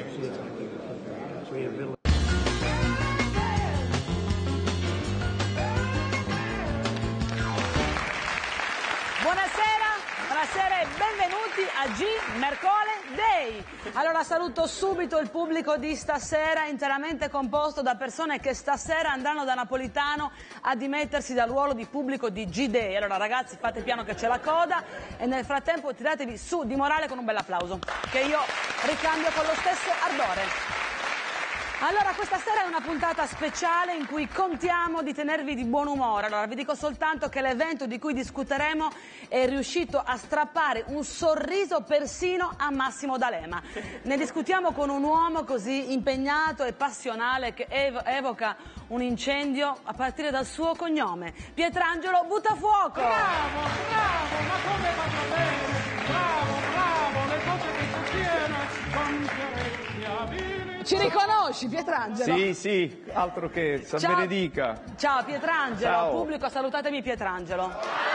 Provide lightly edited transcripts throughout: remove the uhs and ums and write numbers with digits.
Buonasera e benvenuti a G Mercole Day. Allora saluto subito il pubblico di stasera, interamente composto da persone che stasera andranno da Napolitano a dimettersi dal ruolo di pubblico di G Day. Allora ragazzi, fate piano che c'è la coda e nel frattempo tiratevi su di morale con un bel applauso, che io ricambio con lo stesso ardore. Allora, questa sera è una puntata speciale in cui contiamo di tenervi di buon umore. Allora, vi dico soltanto che l'evento di cui discuteremo è riuscito a strappare un sorriso persino a Massimo D'Alema. Ne discutiamo con un uomo così impegnato e passionale che evoca un incendio a partire dal suo cognome. Pietrangelo Buttafuoco! Bravo, bravo, ma come va bene? Bravo, le cose che sostiene con chiarezza. Ci riconosci, Pietrangelo? Sì, altro che, San Ciao. Benedica. Ciao Pietrangelo, Ciao. Pubblico, salutatemi Pietrangelo.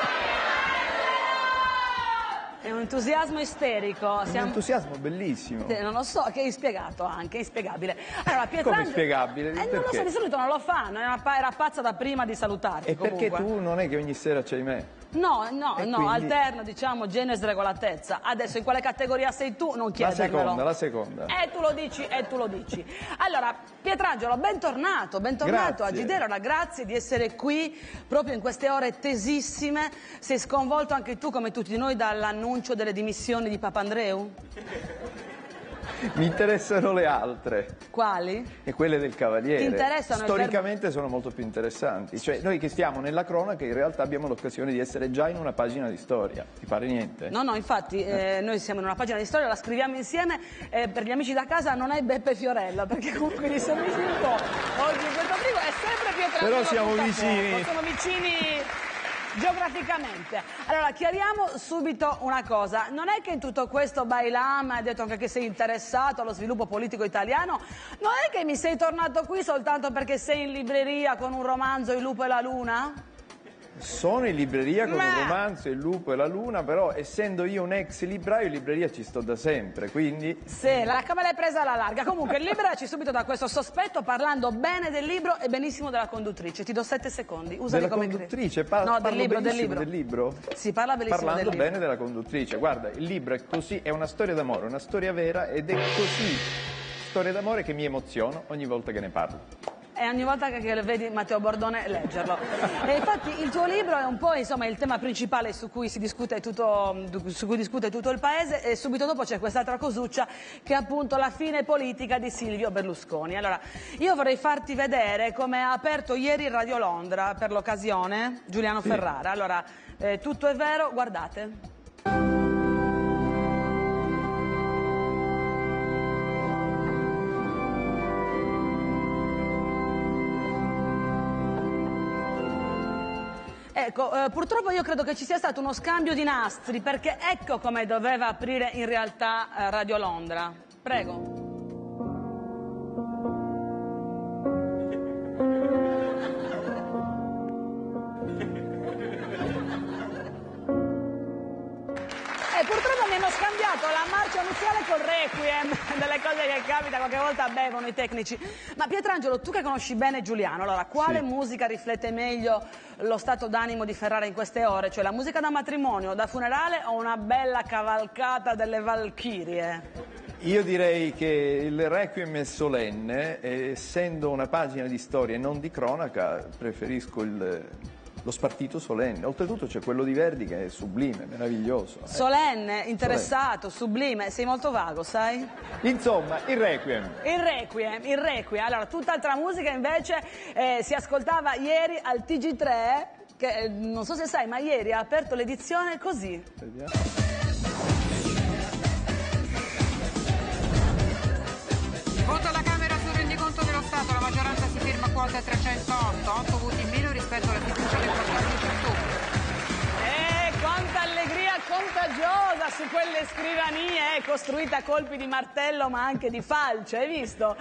È un entusiasmo isterico. Un entusiasmo bellissimo. Non lo so, che è inspiegato anche, inspiegabile. Allora, Pietrangelo... Come spiegabile? Non lo so, di solito non lo fanno, era pazza da prima di salutarti. E comunque. perché tu non è che ogni sera c'hai me? No, quindi... alterno, diciamo, genere e sregolatezza. Adesso in quale categoria sei tu? Non chiedermelo. La seconda. Tu lo dici. Allora, Pietrangelo, bentornato a Gidero, grazie di essere qui proprio in queste ore tesissime. Sei sconvolto anche tu, come tutti noi, dall'annuncio delle dimissioni di Papandreou? Mi interessano le altre. Quali? E quelle del Cavaliere. Ti interessano? Storicamente sono molto più interessanti. Cioè, noi che stiamo nella cronaca in realtà abbiamo l'occasione di essere già in una pagina di storia. Ti pare niente? No, infatti noi siamo in una pagina di storia, la scriviamo insieme. Per gli amici da casa non è Beppe Fiorella, perché comunque gli siamo vicini un po'. Oggi in questo frigo è sempre più tranquillo. Però siamo vicini. Sono vicini geograficamente. Allora, chiariamo subito una cosa. Non è che in tutto questo Bailam hai detto anche che sei interessato allo sviluppo politico italiano? Non è che mi sei tornato qui soltanto perché sei in libreria con un romanzo Il lupo e la luna? Sono in libreria con un romanzo, Il lupo e la luna, però essendo io un ex libraio in libreria ci sto da sempre, quindi... Sì, come l'hai presa alla larga. Comunque, liberaci subito da questo sospetto parlando bene del libro e benissimo della conduttrice. Ti do 7 secondi, usali come credi. Della conduttrice? No, del libro. Del libro? Sì, parla benissimo Parlando del libro. bene della conduttrice. Guarda, il libro è così, è una storia d'amore, una storia vera ed è così storia d'amore che mi emoziono ogni volta che ne parlo. E ogni volta che vedi Matteo Bordone leggerlo. E infatti il tuo libro è un po' insomma il tema principale su cui discute tutto il paese, e subito dopo c'è quest'altra cosuccia che è appunto la fine politica di Silvio Berlusconi. Allora, io vorrei farti vedere come ha aperto ieri Radio Londra per l'occasione Giuliano Ferrara. Allora, tutto è vero, guardate. Ecco, purtroppo io credo che ci sia stato uno scambio di nastri, perché ecco come doveva aprire in realtà Radio Londra. Prego. Purtroppo mi hanno scambiato la marcia nuziale col requiem, delle cose che capita, qualche volta bevono i tecnici. Ma Pietrangelo, tu che conosci bene Giuliano, allora quale musica riflette meglio lo stato d'animo di Ferrara in queste ore? Cioè la musica da matrimonio, da funerale o una bella cavalcata delle Valchirie? Io direi che il Requiem è solenne, essendo una pagina di storia e non di cronaca, preferisco lo spartito solenne. Oltretutto c'è quello di Verdi che è sublime, meraviglioso. Solenne, interessato, sublime, sei molto vago, sai? Insomma, il Requiem. Il Requiem. Allora, tutt'altra musica invece si ascoltava ieri al TG3, che non so se sai, ma ieri ha aperto l'edizione così. Vediamo. Voto alla Camera sul rendiconto dello Stato, la maggioranza si firma a quota 308, 8 voti in meno rispetto alla fiducia del 14 ottobre. Quanta allegria contagiosa su quelle scrivanie, costruite a colpi di martello ma anche di falce, hai visto?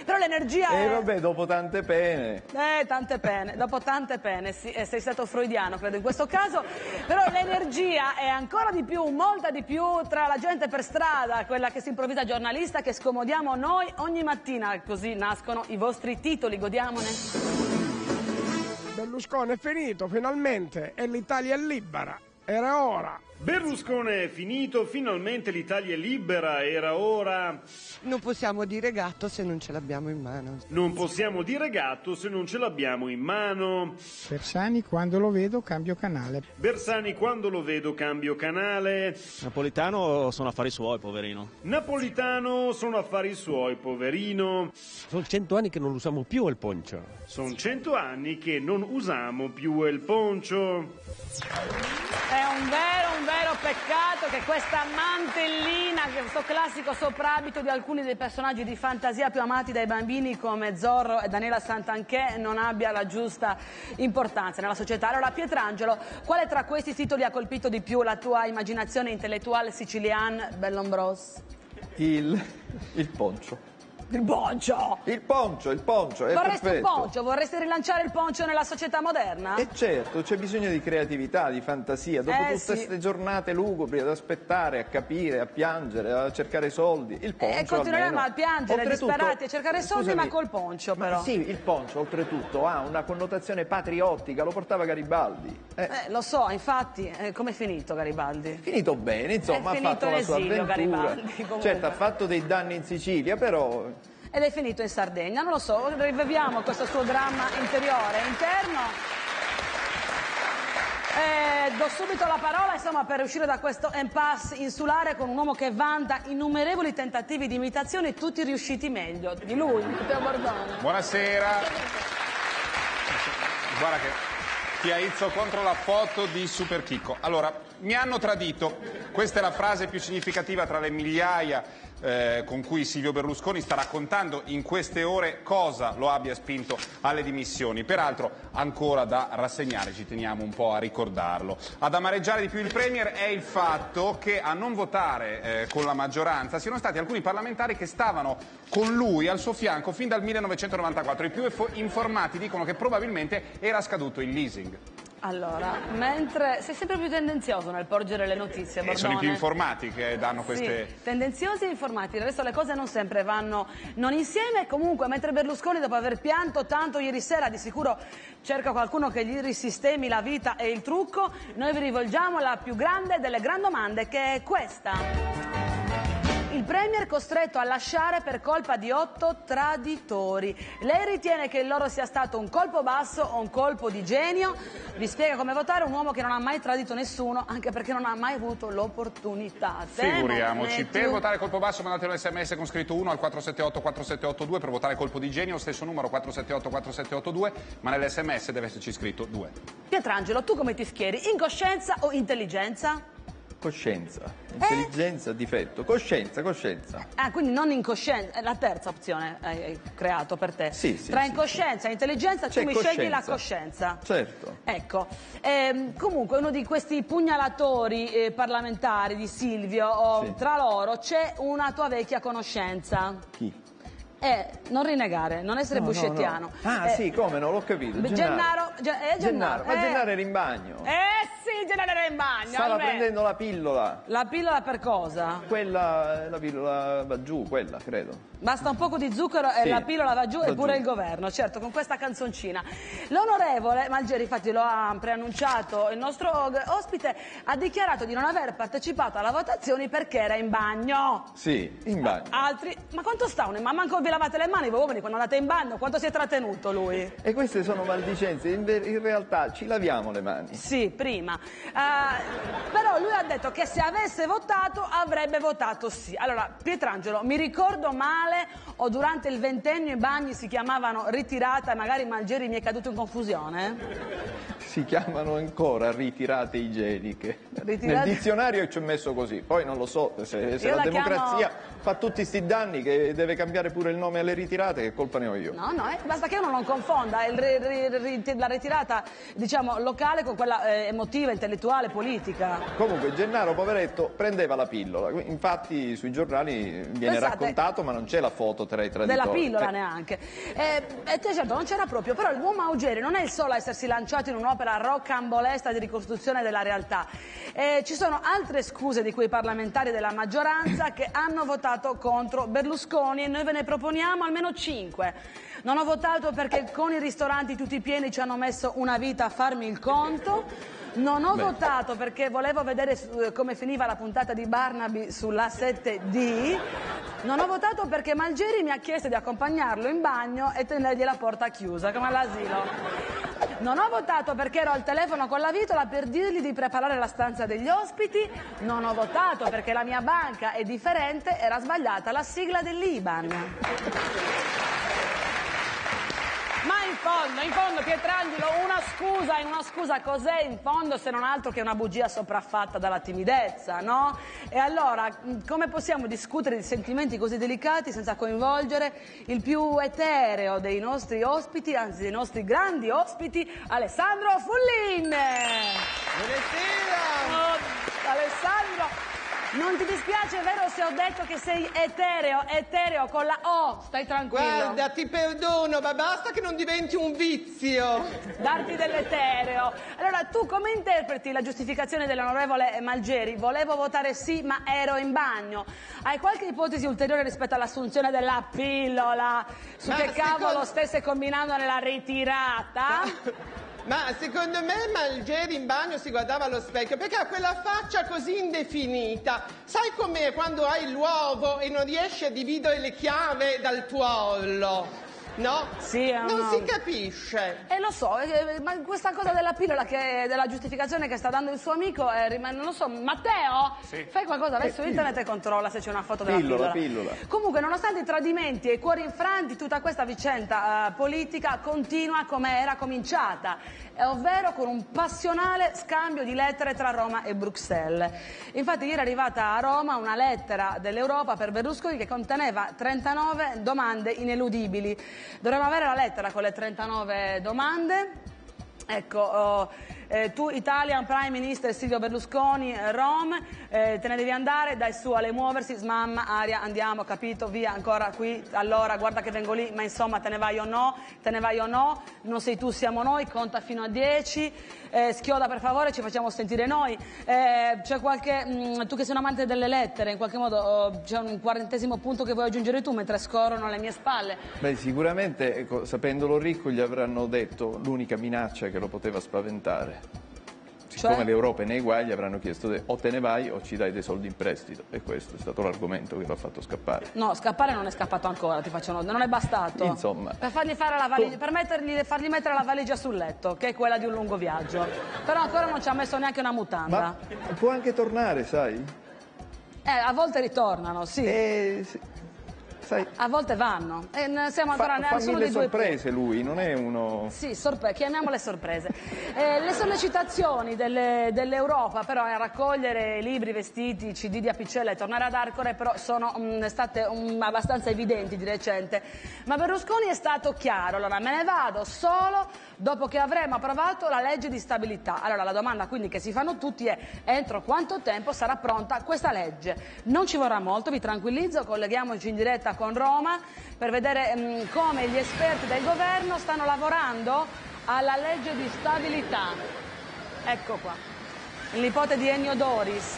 Però l'energia è... vabbè, dopo tante pene. Tante pene, dopo tante pene, sì, sei stato freudiano credo in questo caso, però l'energia è ancora di più, molta di più tra la gente per strada, quella che si improvvisa giornalista, che scomodiamo noi ogni mattina, così nascono i vostri titoli, godiamone. Berlusconi è finito, finalmente, e l'Italia è libera. Era ora. Berlusconi è finito, finalmente l'Italia è libera, era ora. Non possiamo dire gatto se non ce l'abbiamo in mano. Non possiamo dire gatto se non ce l'abbiamo in mano. Bersani, quando lo vedo cambio canale. Bersani, quando lo vedo cambio canale. Napolitano sono affari suoi, poverino. Napolitano sono affari suoi, poverino. Sono 100 anni che non usiamo più il poncio. Sono 100 anni che non usiamo più il poncio. È un vero peccato che questa mantellina, questo classico soprabito di alcuni dei personaggi di fantasia più amati dai bambini come Zorro e Daniela Santanchè non abbia la giusta importanza nella società. Allora, Pietrangelo, quale tra questi titoli ha colpito di più la tua immaginazione intellettuale siciliana, Bellombros? Il poncio. Il poncio! Il poncio, è Vorresti perfetto. un poncio? Vorresti rilanciare il poncio nella società moderna? E certo, c'è bisogno di creatività, di fantasia. Dopo tutte sì. queste giornate lugubri ad aspettare, a capire, a piangere, a cercare soldi, il poncio E continueremo almeno. a piangere, Oltretutto, disperati, a cercare soldi, scusami, ma col poncio però. Sì, il poncio oltretutto ha una connotazione patriottica, lo portava Garibaldi. Lo so, infatti, com'è finito Garibaldi? Finito bene, insomma, È ha fatto la sua finito in esilio, avventura. Garibaldi, comunque. Certo, ha fatto dei danni in Sicilia, però... Ed è finito in Sardegna, non lo so, riviviamo questo suo dramma interiore, interno. Do subito la parola, insomma, per uscire da questo impasse insulare con un uomo che vanta innumerevoli tentativi di imitazione, tutti riusciti meglio di lui, Matteo Bordone. Buonasera. Guarda che Piaizzo contro la foto di Super Chicco. Allora, mi hanno tradito. Questa è la frase più significativa tra le migliaia con cui Silvio Berlusconi sta raccontando in queste ore cosa lo abbia spinto alle dimissioni. Peraltro ancora da rassegnare, ci teniamo un po' a ricordarlo. Ad amareggiare di più il Premier è il fatto che a non votare con la maggioranza siano stati alcuni parlamentari che stavano con lui al suo fianco fin dal 1994. I più informati dicono che probabilmente era scaduto il leasing. Allora, mentre sei sempre più tendenzioso nel porgere le notizie, Bordone. Sono i più informati che danno queste... Sì, tendenziosi e informati, del resto le cose non sempre vanno non insieme. Comunque, mentre Berlusconi, dopo aver pianto tanto ieri sera, di sicuro cerca qualcuno che gli risistemi la vita e il trucco, noi vi rivolgiamo la più grande delle gran domande, che è questa. Il Premier costretto a lasciare per colpa di 8 traditori. Lei ritiene che il loro sia stato un colpo basso o un colpo di genio? Vi spiega come votare un uomo che non ha mai tradito nessuno, anche perché non ha mai avuto l'opportunità. Figuriamoci. Per votare colpo basso mandate un sms con scritto 1 al 478 4782, per votare colpo di genio stesso numero 478 4782, ma nell'sms deve esserci scritto 2. Pietrangelo, tu come ti schieri? Incoscienza o intelligenza? Coscienza, intelligenza, difetto, coscienza. Ah, quindi non incoscienza, è la terza opzione hai creato per te. Sì, Tra incoscienza e intelligenza tu mi scegli la coscienza. coscienza. Certo. Ecco, comunque uno di questi pugnalatori parlamentari di Silvio, Sì. tra loro c'è una tua vecchia conoscenza. Chi? Non rinnegare, non essere buscettiano. No. Ah, sì, come no, l'ho capito. Gennaro. Gennaro, ma Gennaro era in bagno. Sì, Gennaro era in bagno. Stava prendendo la pillola. La pillola per cosa? Quella, la pillola va giù, quella, credo. Basta un poco di zucchero e Sì, la pillola va giù va e pure giù. il governo, certo, con questa canzoncina. L'onorevole Malgeri, infatti lo ha preannunciato il nostro ospite, ha dichiarato di non aver partecipato alla votazione perché era in bagno. Sì, in bagno. Altri, ma quanto sta uno? Ma manco vi lavate le mani voi uomini quando andate in bagno? Quanto si è trattenuto lui? E queste sono maldicenze, in realtà ci laviamo le mani. Sì, prima. Però lui ha detto che se avesse votato avrebbe votato sì. Allora, Pietrangelo, mi ricordo male o durante il ventennio i bagni si chiamavano ritirata e magari Malgeri mi è caduto in confusione? si chiamano ancora ritirate igieniche. Ritirate... Nel dizionario ci ho messo così, poi non lo so se la democrazia fa tutti sti danni che deve cambiare pure il nome alle ritirate, che colpa ne ho io? No, basta che uno non confonda la ritirata, diciamo, locale con quella emotiva, intellettuale, politica. Comunque Gennaro, poveretto, prendeva la pillola, infatti sui giornali viene raccontato, ma non c'è la foto tra i traditori. Della pillola neanche. Certo, non c'era proprio, però il buon Maugeri non è il solo a essersi lanciato in un'opera roccambolesca di ricostruzione della realtà. Ci sono altre scuse di quei parlamentari della maggioranza che hanno votato contro Berlusconi e noi ve ne proponiamo almeno 5. Non ho votato perché con i ristoranti tutti pieni ci hanno messo una vita a farmi il conto. Non ho votato perché volevo vedere come finiva la puntata di Barnaby sulla 7D. Non ho votato perché Malgeri mi ha chiesto di accompagnarlo in bagno e tenergli la porta chiusa, come all'asilo. Non ho votato perché ero al telefono con la Vitola per dirgli di preparare la stanza degli ospiti. Non ho votato perché la mia banca è differente, era sbagliata la sigla dell'IBAN. Ma in fondo Pietrangelo, una scusa cos'è in fondo se non altro che una bugia sopraffatta dalla timidezza, no? E allora come possiamo discutere di sentimenti così delicati senza coinvolgere il più etereo dei nostri ospiti, anzi dei nostri grandi ospiti, Alessandro Fullin! Buonasera! Alessandro! Non ti dispiace, vero, se ho detto che sei etereo con la O? Stai tranquillo. Guarda, ti perdono, ma basta che non diventi un vizio. Darti dell'etereo. Allora, tu come interpreti la giustificazione dell'onorevole Malgeri? Volevo votare sì, ma ero in bagno. Hai qualche ipotesi ulteriore rispetto all'assunzione della pillola? Su che cavolo stesse combinando nella ritirata? Ma secondo me Malgeri in bagno si guardava allo specchio perché ha quella faccia così indefinita. Sai com'è quando hai l'uovo e non riesci a dividere le chiavi dal tuorlo? No? Sì, non si capisce. Lo so, ma questa cosa della pillola, della giustificazione che sta dando il suo amico, non lo so, Matteo? Sì. Fai qualcosa, vai su internet e controlla se c'è una foto della pillola. Comunque, nonostante i tradimenti e i cuori infranti, tutta questa vicenda politica continua come era cominciata, ovvero con un passionale scambio di lettere tra Roma e Bruxelles. Infatti ieri è arrivata a Roma una lettera dell'Europa per Berlusconi che conteneva 39 domande ineludibili. Dovremmo avere la lettera con le 39 domande. Ecco, tu Italian Prime Minister Silvio Berlusconi, Rome, te ne devi andare, dai su alle muoversi, smamma, aria, andiamo, capito, via, ancora qui, allora guarda che vengo lì, ma insomma te ne vai o no, non sei tu, siamo noi, conta fino a 10, schioda per favore, ci facciamo sentire noi, c'è qualche, tu che sei un amante delle lettere, in qualche modo c'è un 40° punto che vuoi aggiungere tu mentre scorrono alle mie spalle? Beh, sicuramente, ecco, sapendolo ricco gli avranno detto l'unica minaccia che lo poteva spaventare. Siccome l'Europa è nei guai, gli avranno chiesto o te ne vai o ci dai dei soldi in prestito, e questo è stato l'argomento che l'ha fatto scappare. No, scappare non è scappato ancora, ti faccio notare, non è bastato. Insomma. Per fargli fare la valigia, per fargli mettere la valigia sul letto, che è quella di un lungo viaggio. Però ancora non ci ha messo neanche una mutanda. Ma può anche tornare, sai? A volte ritornano, sì. Sì. Sai, a volte vanno. Siamo ancora fa mille sorprese lui, non è uno... Sì, chiamiamole sorprese. Le sollecitazioni dell'Europa però a raccogliere libri, vestiti, CD di Apicella e tornare ad Arcore però sono state abbastanza evidenti di recente. Ma Berlusconi è stato chiaro, allora me ne vado solo dopo che avremo approvato la legge di stabilità. Allora la domanda quindi che si fanno tutti è: entro quanto tempo sarà pronta questa legge? Non ci vorrà molto, vi tranquillizzo, colleghiamoci in diretta con Roma per vedere come gli esperti del governo stanno lavorando alla legge di stabilità. Ecco qua, il nipote di Ennio Doris.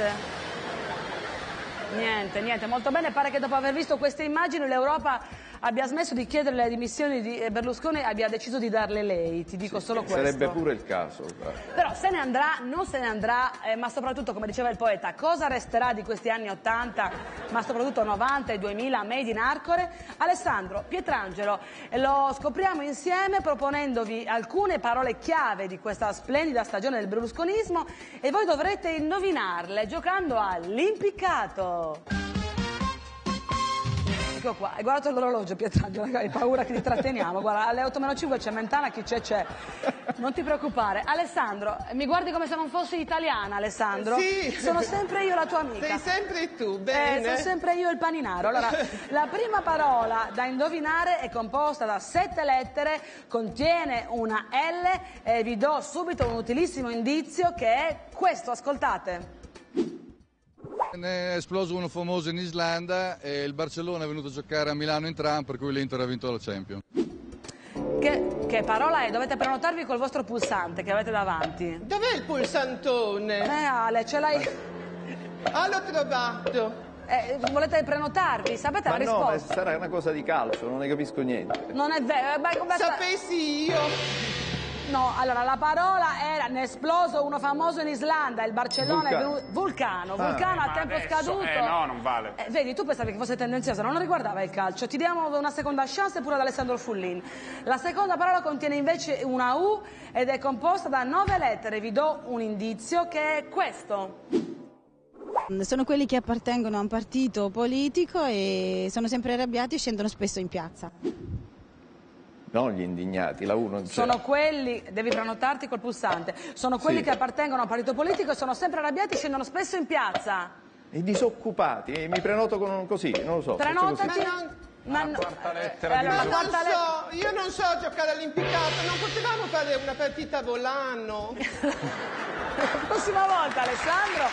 Niente, molto bene, pare che dopo aver visto queste immagini l'Europa abbia smesso di chiedere le dimissioni di Berlusconi e abbia deciso di darle lei, ti dico solo questo. Sarebbe pure il caso. Però se ne andrà, non se ne andrà, ma soprattutto, come diceva il poeta, cosa resterà di questi anni 80, ma soprattutto 90 e 2000 made in Arcore? Alessandro, Pietrangelo, lo scopriamo insieme proponendovi alcune parole chiave di questa splendida stagione del berlusconismo e voi dovrete indovinarle giocando all'impiccato. Ecco qua, hai guardato l'orologio Pietrangelo, hai paura che ti tratteniamo, guarda, alle 8:05 c'è Mentana, chi c'è. Non ti preoccupare. Alessandro, mi guardi come se non fossi italiana, Alessandro? Sì. Sono sempre io la tua amica. Sei sempre tu, bene. Sono sempre io il paninaro. Allora, la prima parola da indovinare è composta da 7 lettere, contiene una L e vi do subito un utilissimo indizio che è questo, ascoltate. Ne è esploso uno famoso in Islanda e il Barcellona è venuto a giocare a Milano in tram, per cui l'Inter ha vinto la Champions. Che parola è? Dovete prenotarvi col vostro pulsante che avete davanti. Dov'è il pulsantone? Ale, ce l'hai? Ah, l'ho trovato. Volete prenotarvi? Sapete la Ma no, risposta? sarà una cosa di calcio, non ne capisco niente. Non è vero. Sapessi io. No, allora la parola era ne è esploso uno famoso in Islanda, il Barcellona è Vulcano a tempo scaduto. No, non vale. Vedi, tu pensavi che fosse tendenziosa, non riguardava il calcio. Ti diamo una seconda chance pure ad Alessandro Fullin. La seconda parola contiene invece una U ed è composta da 9 lettere. Vi do un indizio che è questo. Sono quelli che appartengono a un partito politico e sono sempre arrabbiati e scendono spesso in piazza. Non gli indignati, la U non c'è. Sono quelli, devi prenotarti col pulsante, sono quelli che appartengono a un partito politico e sono sempre arrabbiati e scendono spesso in piazza. I disoccupati, mi prenoto con così, non lo so. Prenotati. La quarta lettera di Io non so giocare all'impiccato, non potevamo fare una partita a volano. La prossima volta, Alessandro.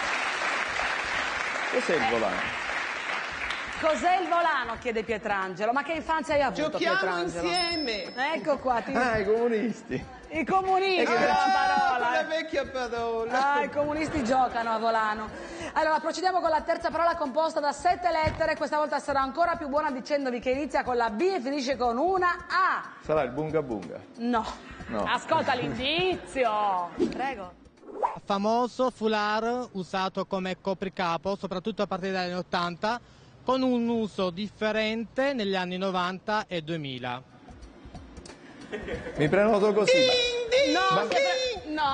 Cos'è il volano? Cos'è il volano? Chiede Pietrangelo. Ma che infanzia hai avuto, Giochiamo Pietrangelo? insieme. Ecco qua. I comunisti. I comunisti, la parola. Quella vecchia parola. I comunisti giocano a volano. Allora, procediamo con la terza parola composta da 7 lettere. Questa volta sarò ancora più buona dicendovi che inizia con la B e finisce con una A. Sarà il bunga bunga. No. Ascolta l'indizio. Prego. Famoso foulard usato come copricapo, soprattutto a partire dagli anni 80, con un uso differente negli anni 90 e 2000. Mi prenoto così. No,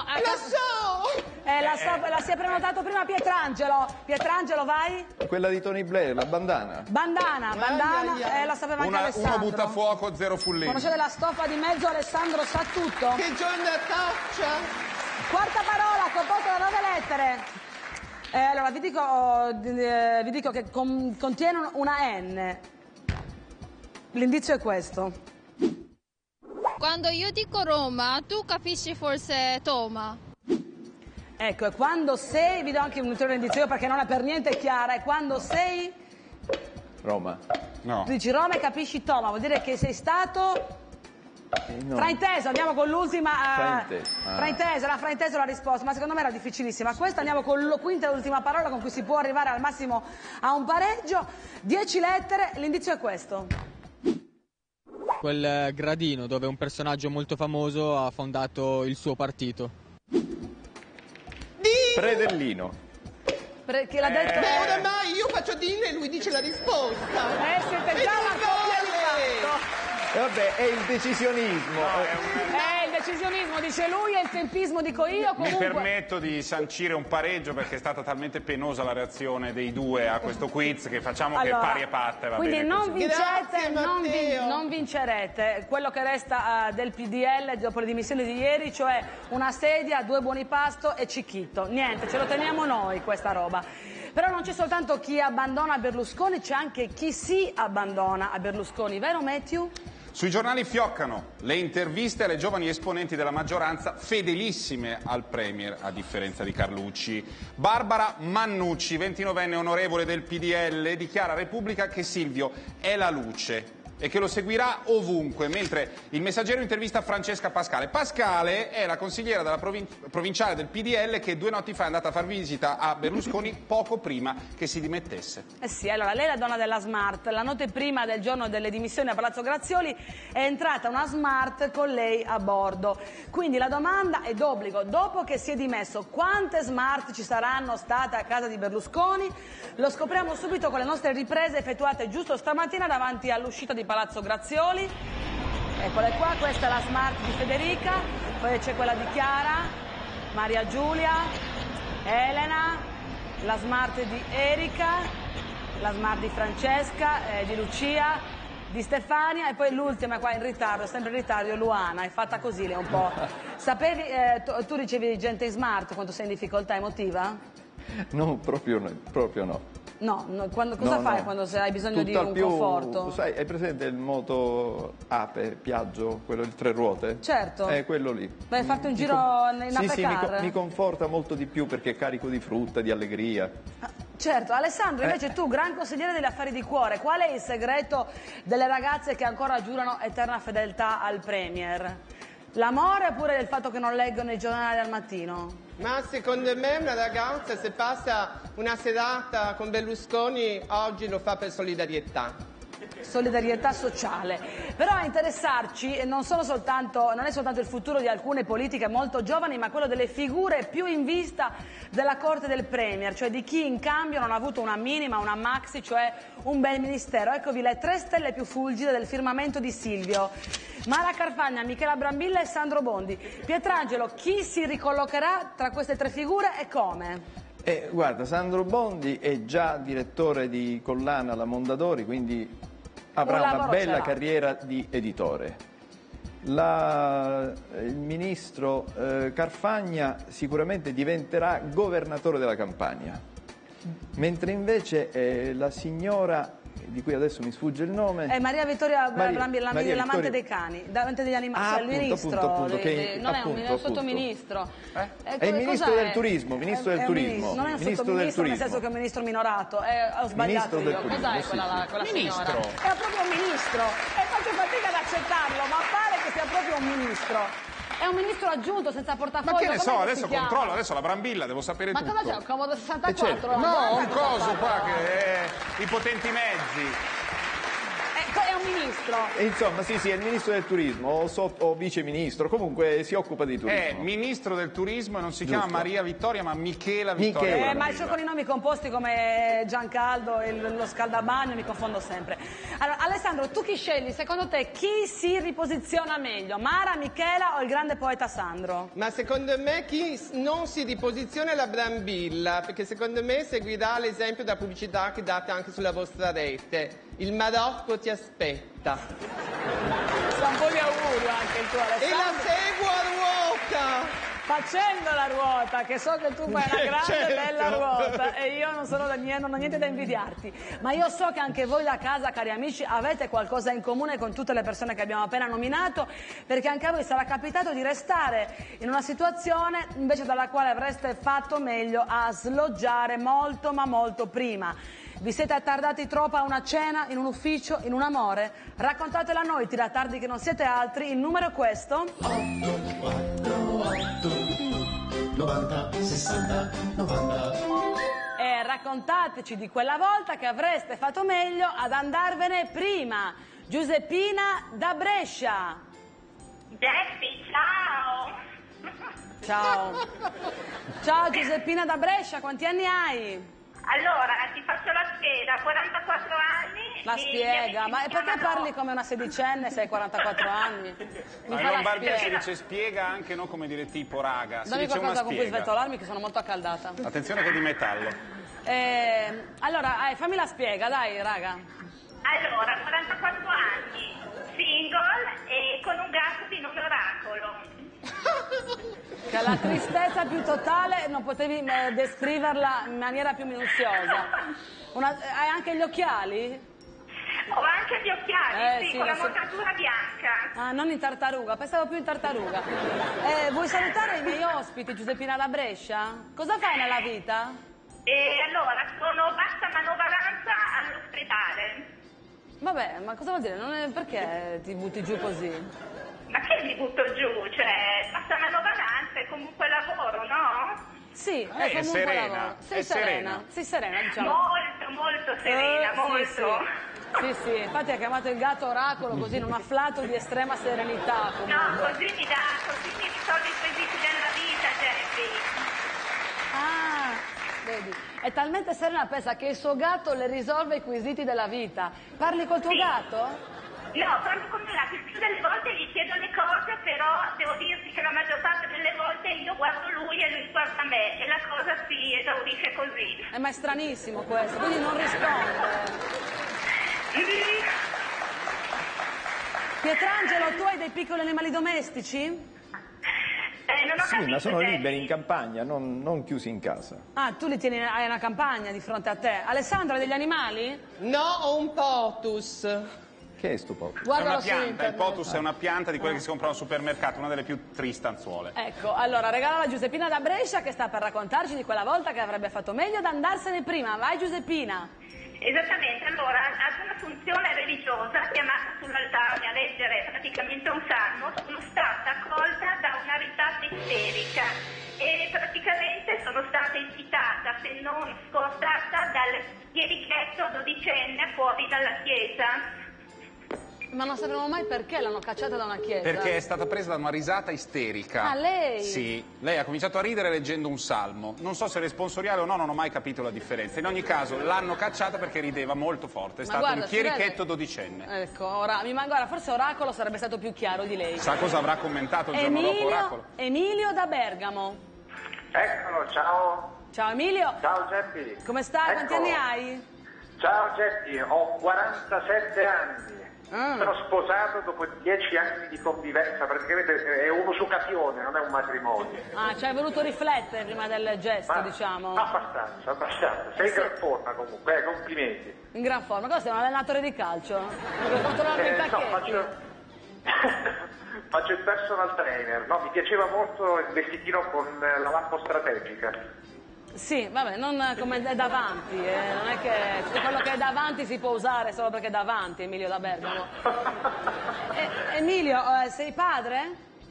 la si è prenotato prima Pietrangelo. Pietrangelo, vai. Quella di Tony Blair, la bandana. Bandana, la sapeva anche Alessandro. Uno butta fuoco, 0 Fullin. Conoscete la stoffa di mezzo, Alessandro sa tutto. Che giornataccia. Quarta parola, composta da 9 lettere. Allora, vi dico che contiene una N. L'indizio è questo. Quando io dico Roma, tu capisci forse Toma? Ecco, e quando sei, vi do anche un ulteriore indizio perché non è per niente chiara, è quando sei... Roma. No. Tu dici Roma e capisci Toma, vuol dire che sei stato... No. Frainteso, andiamo con l'ultima. Frainteso. Era frainteso la risposta, ma secondo me era difficilissima. Questa andiamo con la quinta e ultima parola con cui si può arrivare al massimo a un pareggio. 10 lettere, l'indizio è questo. Quel gradino dove un personaggio molto famoso ha fondato il suo partito. Predellino. Perché l'ha detto? Oramai io faccio Din e lui dice la risposta. Siete già una coppia di fatto. Vabbè, è il decisionismo. È il decisionismo, dice lui, e il tempismo dico io. Comunque... Mi permetto di sancire un pareggio perché è stata talmente penosa la reazione dei due a questo quiz che facciamo che pari e patte. Va quindi bene non così. vincete, non vincerete quello che resta del PDL dopo le dimissioni di ieri, cioè una sedia, 2 buoni pasto e Cicchito. Niente, ce lo teniamo noi questa roba. Però non c'è soltanto chi abbandona Berlusconi, c'è anche chi si abbandona a Berlusconi, vero Matthew? Sui giornali fioccano le interviste alle giovani esponenti della maggioranza fedelissime al Premier, a differenza di Carlucci. Barbara Mannucci, 29enne onorevole del PDL, dichiara a Repubblica che Silvio è la luce e che lo seguirà ovunque, mentre il Messaggero intervista Francesca Pascale. Pascale è la consigliera della provinciale del PDL che 2 notti fa è andata a far visita a Berlusconi poco prima che si dimettesse. Sì, allora lei è la donna della Smart. La notte prima del giorno delle dimissioni a Palazzo Grazioli è entrata una Smart con lei a bordo. Quindi la domanda è d'obbligo, dopo che si è dimesso, quante Smart ci saranno state a casa di Berlusconi? Lo scopriamo subito con le nostre riprese effettuate giusto stamattina davanti all'uscita di Palazzo Grazioli. Eccole qua, questa è la Smart di Federica, poi c'è quella di Chiara, Maria Giulia, Elena, la Smart di Erika, la Smart di Francesca, di Lucia, di Stefania e poi l'ultima qua in ritardo, sempre in ritardo, Luana. È fatta così, lei un po'. Sapevi, tu ricevi gente in Smart quando sei in difficoltà emotiva? No, proprio no. No, cosa fai quando hai bisogno di un conforto? Sai, hai presente il moto Ape, Piaggio, quello di 3 ruote? Certo. È quello lì. Vai a farti un giro in Apecar? Sì, mi conforta molto di più perché è carico di frutta, di allegria. Certo, Alessandro, invece tu, gran consigliere degli affari di cuore, qual è il segreto delle ragazze che ancora giurano eterna fedeltà al Premier? L'amore oppure il fatto che non leggono i giornali al mattino? Ma secondo me una ragazza se passa una serata con Berlusconi oggi lo fa per solidarietà. Solidarietà sociale. Però a interessarci non è soltanto il futuro di alcune politiche molto giovani, ma quello delle figure più in vista della corte del Premier, cioè di chi in cambio non ha avuto una minima, una maxi, cioè un bel ministero. Eccovi le 3 stelle più fulgide del firmamento di Silvio: Mara Carfagna, Michela Brambilla e Sandro Bondi. Pietrangelo, chi si ricollocherà tra queste 3 figure e come? Guarda, Sandro Bondi è già direttore di collana La Mondadori, quindi avrà una bella carriera di editore. Il ministro Carfagna sicuramente diventerà governatore della Campania, mentre invece la signora, di cui adesso mi sfugge il nome, è Maria Vittoria Brambilla, l'amante dei cani, l'amante degli animali, cioè il ministro, non è un sottoministro. È il ministro del turismo, non è un sottoministro nel senso che è un ministro minorato, ho sbagliato io. Cos'è quella signora? È proprio un ministro e faccio fatica ad accettarlo, ma pare che sia proprio un ministro. È un ministro aggiunto senza portafoglio. Ma che ne so, adesso controllo, adesso la Brambilla, devo sapere tutto. Ma cosa c'è? Un Comodo 64? Certo. No, un coso qua che è i potenti mezzi. È un ministro. Insomma, sì, è il ministro del turismo o vice ministro, comunque si occupa di turismo. È ministro del turismo e non si chiama Maria Vittoria, ma Michela Vittoria. Ma io con i nomi composti come Giancaldo e lo scaldabagno mi confondo sempre. Allora, Alessandro, tu chi scegli? Secondo te chi si riposiziona meglio? Mara, Michela o il grande poeta Sandro? Ma secondo me chi non si riposiziona è la Brambilla, perché secondo me seguirà l'esempio della pubblicità che date anche sulla vostra rete. Il Marocco ti aspetta. Fa un po' di augurio anche il tuo, Alessandro. E la seguo a ruota! Facendo la ruota, che so che tu fai una grande bella ruota e io non ho niente da invidiarti, ma io so che anche voi da casa, cari amici, avete qualcosa in comune con tutte le persone che abbiamo appena nominato, perché anche a voi sarà capitato di restare in una situazione invece dalla quale avreste fatto meglio a sloggiare molto ma molto prima. Vi siete attardati troppo a una cena, in un ufficio, in un amore? Raccontatela a noi, tiratardi che non siete altri, il numero è questo. 90 60 90. E raccontateci di quella volta che avreste fatto meglio ad andarvene prima. Giuseppina da Brescia. Geppi, ciao. Ciao. Ciao Giuseppina da Brescia, quanti anni hai? Allora, ti faccio la spiega, 44 anni. La spiega? Ma perché parli come una sedicenne se hai 44 anni? Ma in Lombardia si dice spiega anche non come dire tipo raga. Dammi qualcosa con cui svetolarmi che sono molto accaldata. Attenzione che è di metallo. Allora, fammi la spiega, dai, raga. Allora, 44 anni, single e con un gatto di nome Oracolo. Che la tristezza più totale non potevi descriverla in maniera più minuziosa. Hai anche gli occhiali? Ho anche gli occhiali, sì, con la montatura bianca. Ah, non in tartaruga, pensavo più in tartaruga. Vuoi salutare i miei ospiti, Giuseppina da Brescia? Cosa fai nella vita? Allora, sono bassa manovalanza all'ospedale. Vabbè, ma cosa vuol dire? Perché ti butti giù così? Ma che mi butto giù? Cioè, basta manovalanza è comunque lavoro, no? Sì, è comunque serena. lavoro. Sei serena. Sei serena, diciamo. Molto, molto serena, molto. Sì, infatti ha chiamato il gatto Oracolo così in un afflato di estrema serenità. Comunque. No, così mi risolve i quesiti della vita, Geppi. Ah, vedi. È talmente serena, pensa che il suo gatto le risolve i quesiti della vita. Parli col tuo gatto? No, proprio come là, il più delle volte gli chiedo le cose, però devo dirti che la maggior parte delle volte io guardo lui e lui guarda me e la cosa si esaurisce così. Ma è stranissimo questo, quindi non risponde. Pietrangelo, tu hai dei piccoli animali domestici? Non ho Sì, ma capito sono te. liberi in campagna, non chiusi in casa. Ah, tu li tieni, hai una campagna di fronte a te. Alessandro, hai degli animali? No, ho un potus. Che è sto potus? È Guardalo una su pianta, il internet. potus è una pianta di quelle che si comprano al supermercato, una delle più tristanzuole. Ecco, allora regala a Giuseppina da Brescia che sta per raccontarci di quella volta che avrebbe fatto meglio ad andarsene prima. Vai Giuseppina. Esattamente, allora ad una funzione religiosa chiamata sull'altare a leggere praticamente un salmo sono stata accolta da una risata isterica e praticamente sono stata invitata, se non scortata, dal chierichetto dodicenne fuori dalla chiesa. Ma non sapremo mai perché l'hanno cacciata da una chiesa. Perché è stata presa da una risata isterica. Ah, lei? Sì, lei ha cominciato a ridere leggendo un salmo. Non so se responsoriale o no, non ho mai capito la differenza. In ogni caso l'hanno cacciata perché rideva molto forte. È Ma stato guarda, un si vede? chierichetto dodicenne. Ecco, ora, guarda, forse Oracolo sarebbe stato più chiaro di lei. Sa cosa avrà commentato il giorno dopo Oracolo? Emilio da Bergamo. Eccolo, ciao. Ciao Emilio. Ciao Geppi. Come stai? Quanti Eccolo. anni hai? Ciao Geppi, ho 47 anni. Sono sposato dopo 10 anni di convivenza, praticamente è un'usucazione, non è un matrimonio. Ah, ci hai voluto riflettere prima del gesto, Ma- diciamo. Abbastanza. Sei in gran forma comunque, complimenti. In gran forma. Cosa sei, un allenatore di calcio? Per controllare i No, pacchetti? faccio il personal trainer, no? Mi piaceva molto il vestitino con la lampo strategica. Sì, vabbè, non come è davanti, non è che quello che è davanti si può usare solo perché è davanti, Emilio da Bergamo. Emilio, sei padre?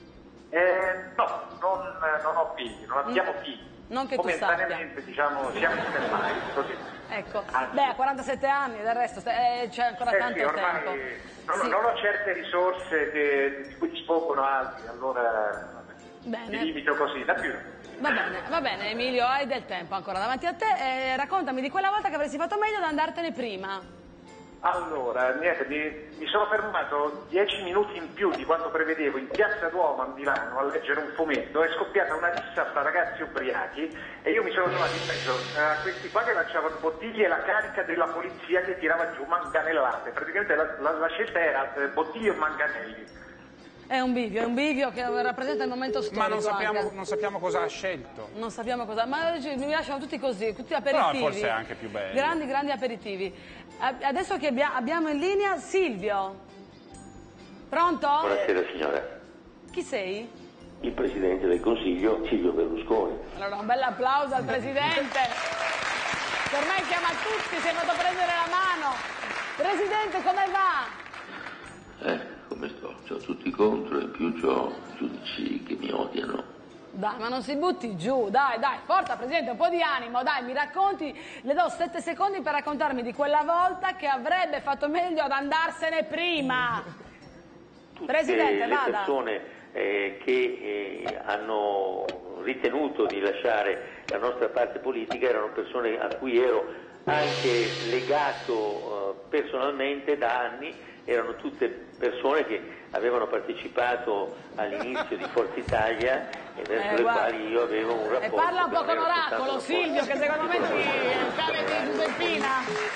No, non ho figli, non abbiamo figli. Non che tu sappia. Momentaneamente, diciamo, siamo stand-by, così. Ecco, beh, a 47 anni, del resto c'è ancora tanto Sì, ormai tempo. Sì. non ho certe risorse di cui dispongono altri, allora Bene. mi limito così, da più. Va bene Emilio, hai del tempo ancora davanti a te. Raccontami di quella volta che avresti fatto meglio ad andartene prima. Allora, niente, mi sono fermato 10 minuti in più di quanto prevedevo in Piazza Duomo a Milano a leggere un fumetto. È scoppiata una rissa fra ragazzi ubriachi e io mi sono trovato in mezzo a questi qua che lanciavano bottiglie e la carica della polizia che tirava giù manganellate. Praticamente la scelta era bottiglie e manganelli. È un bivio che rappresenta il momento storico. Ma anche. non sappiamo cosa ha scelto. Non sappiamo cosa, ma mi lasciano tutti così, tutti aperitivi. Però forse è anche più bello. Grandi aperitivi. Adesso che abbiamo in linea Silvio. Pronto? Buonasera signora, Chi sei? il Presidente del Consiglio Silvio Berlusconi. Allora un bel applauso al Presidente, che ormai chiama tutti, si è andato a prendere la mano. Presidente, come va? Come sto? C'ho tutti contro e in più c'ho giudici che mi odiano. Dai, ma non si butti giù, dai, forza Presidente, un po' di animo, dai, mi racconti, le do 7 secondi per raccontarmi di quella volta che avrebbe fatto meglio ad andarsene prima. Presidente, le vada. persone che hanno ritenuto di lasciare la nostra parte politica erano persone a cui ero anche legato personalmente da anni. Erano tutte persone che avevano partecipato all'inizio di Forza Italia e verso le quali io avevo un rapporto. E parla un po' che con non era Oracolo, soltanto Silvio, che secondo me ti cade di Giuseppina.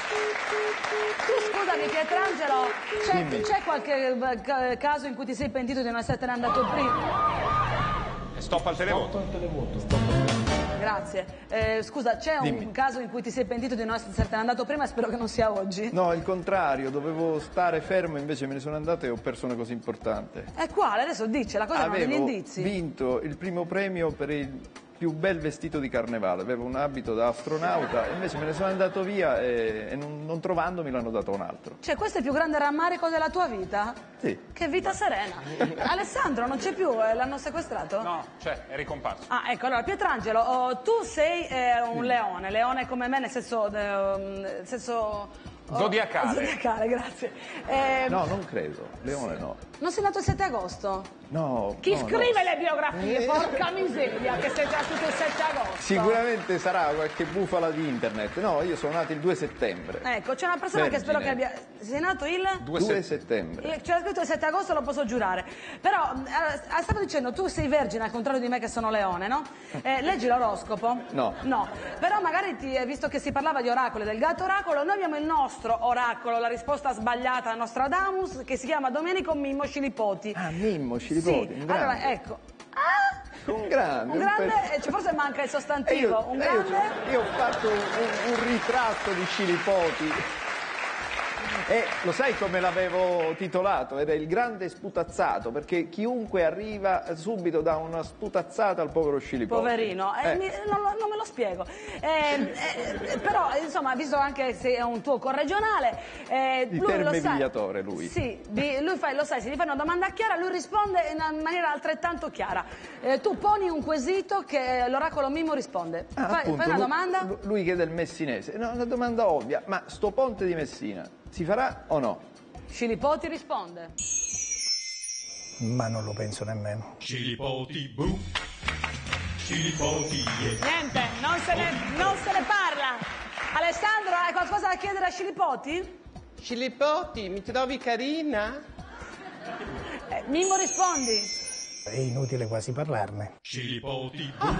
Tu scusami Pietrangelo, c'è qualche caso in cui ti sei pentito di non essertene andato prima? Stop al televoto. Grazie. Scusa, c'è un caso in cui ti sei pentito di non essertene andato prima e spero che non sia oggi? No, il contrario, dovevo stare fermo, invece me ne sono andato e ho perso una cosa importante. E quale? Adesso dice, la cosa non ha degli Avevo indizi. vinto il primo premio per il più bel vestito di carnevale, avevo un abito da astronauta, invece me ne sono andato via e non trovandomi l'hanno dato a un altro. Cioè, questo è il più grande rammarico della tua vita? Sì. Che vita serena. Alessandro non c'è più, l'hanno sequestrato? No, è ricomparso. Ah, ecco, allora Pietrangelo, tu sei un leone come me, nel senso zodiacale. Zodiacale, grazie. No, non credo, leone no. Non sei nato il 7 agosto? No. Chi no, scrive no. le biografie? Porca miseria, che sei nato il 7 agosto. Sicuramente sarà qualche bufala di internet. No, io sono nato il 2 settembre. Ecco, c'è una persona che spero che abbia... Sei nato il... 2 settembre. C'era scritto il 7 agosto, lo posso giurare. Però, stavo dicendo, tu sei vergine, al contrario di me che sono leone, no? Leggi l'oroscopo? No. No. Però magari, visto che si parlava di oracoli, del gatto oracolo, noi abbiamo il nostro oracolo, la risposta sbagliata a Nostradamus, che si chiama Domenico Mimmo Scilipoti. Ah, Mimmo Scilipoti, sì. un grande. Allora, ecco. Un grande. Forse manca il sostantivo. Un grande. Io ho fatto un ritratto di Scilipoti. E lo sai come l'avevo titolato? Era il grande sputazzato, perché chiunque arriva subito dà una sputazzata al povero Scilipoti. Poverino, non me lo spiego. Però, insomma, visto anche se è un tuo corregionale... Di Terme Vigliatore, lui. Sì, lo sai, se gli fai una domanda chiara, lui risponde in maniera altrettanto chiara. Tu poni un quesito che l'oracolo Mimmo risponde. Fai una domanda? Lui chiede il messinese. No, una domanda ovvia, ma sto ponte di Messina si farà o no? Scilipoti risponde. Ma non lo penso nemmeno. Scilipoti, bu. Scilipoti, Niente, non se ne parla. Alessandro, hai qualcosa da chiedere a Scilipoti? Scilipoti, mi trovi carina? Mimmo, rispondi. È inutile quasi parlarne. Scilipoti, bu.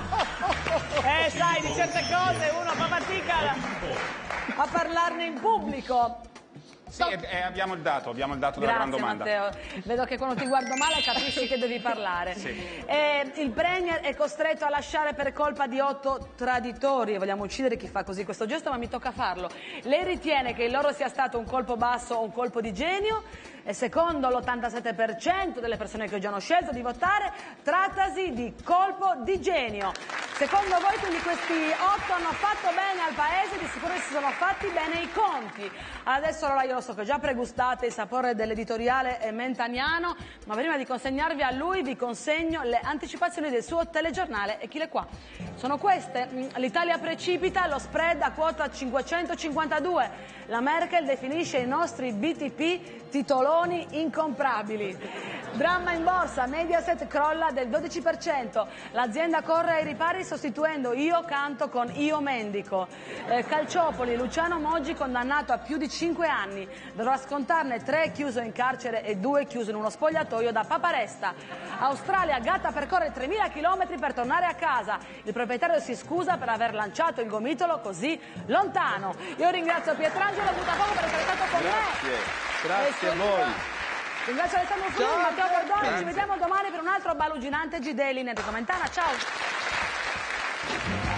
Sai, di certe cose uno fa fatica a parlarne in pubblico. Sì, abbiamo il dato della gran domanda. Matteo, vedo che quando ti guardo male capisci che devi parlare. Sì. Il Premier è costretto a lasciare per colpa di 8 traditori. Vogliamo uccidere chi fa così questo gesto, ma mi tocca farlo. Lei ritiene che il loro sia stato un colpo basso o un colpo di genio? E secondo l'87% delle persone che oggi hanno scelto di votare, trattasi di colpo di genio. Secondo voi quindi questi 8 hanno fatto bene al paese, di sicuro si sono fatti bene i conti. Adesso allora io lo so che ho già pregustate il sapore dell'editoriale mentaniano, ma prima di consegnarvi a lui vi consegno le anticipazioni del suo telegiornale e chi le qua. Sono queste: l'Italia precipita, lo spread a quota 552, la Merkel definisce i nostri BTP titoloni incomprabili. Dramma in borsa, Mediaset crolla del 12%, l'azienda corre ai ripari sostituendo Io Canto con Io Mendico. Calciopoli, Luciano Moggi condannato a più di 5 anni, dovrà scontarne 3 chiuso in carcere e 2 chiuso in uno spogliatoio da Paparesta. Australia, gatta percorre 3.000 km per tornare a casa, il proprietario si scusa per aver lanciato il gomitolo così lontano. Io ringrazio Pietrangelo Buttafuoco per essere stato con me. Grazie a voi. Ringrazio Alessandro Fulvio, Matteo Bordone, ci vediamo domani per un altro baluginante GD Linea di Commentana. Ciao!